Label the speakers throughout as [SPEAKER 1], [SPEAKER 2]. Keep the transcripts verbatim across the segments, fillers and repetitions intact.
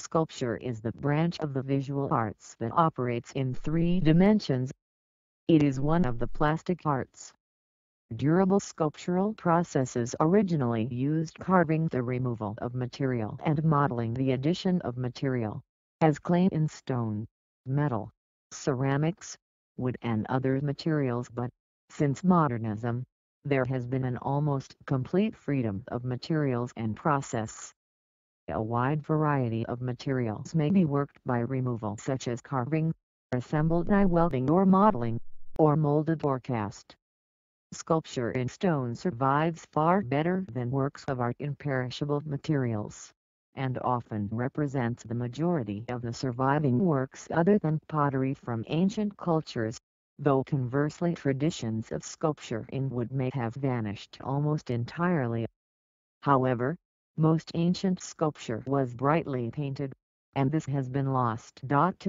[SPEAKER 1] Sculpture is the branch of the visual arts that operates in three dimensions. It is one of the plastic arts. Durable sculptural processes originally used carving, the removal of material, and modeling, the addition of material, as clay in stone, metal, ceramics, wood and other materials, but, since modernism, there has been an almost complete freedom of materials and process. A wide variety of materials may be worked by removal, such as carving, assembled die welding or modeling, or molded or cast. Sculpture in stone survives far better than works of art in perishable materials, and often represents the majority of the surviving works other than pottery from ancient cultures, though conversely traditions of sculpture in wood may have vanished almost entirely. However, most ancient sculpture was brightly painted, and this has been lost.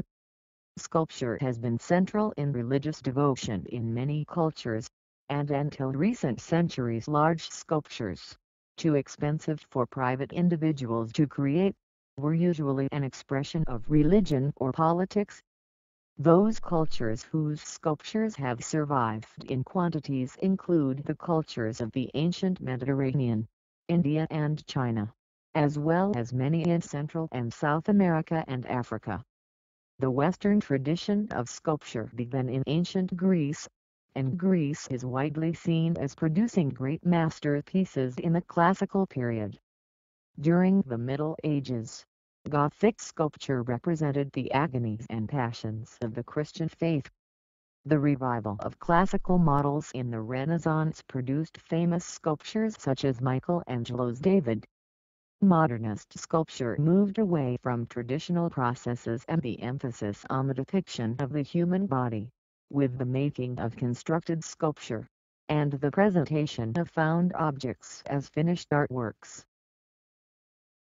[SPEAKER 1] Sculpture has been central in religious devotion in many cultures, and until recent centuries large sculptures, too expensive for private individuals to create, were usually an expression of religion or politics. Those cultures whose sculptures have survived in quantities include the cultures of the ancient Mediterranean, India and China, as well as many in Central and South America and Africa. The Western tradition of sculpture began in ancient Greece, and Greece is widely seen as producing great masterpieces in the classical period. During the Middle Ages, Gothic sculpture represented the agonies and passions of the Christian faith. The revival of classical models in the Renaissance produced famous sculptures such as Michelangelo's David. Modernist sculpture moved away from traditional processes and the emphasis on the depiction of the human body, with the making of constructed sculpture, and the presentation of found objects as finished artworks.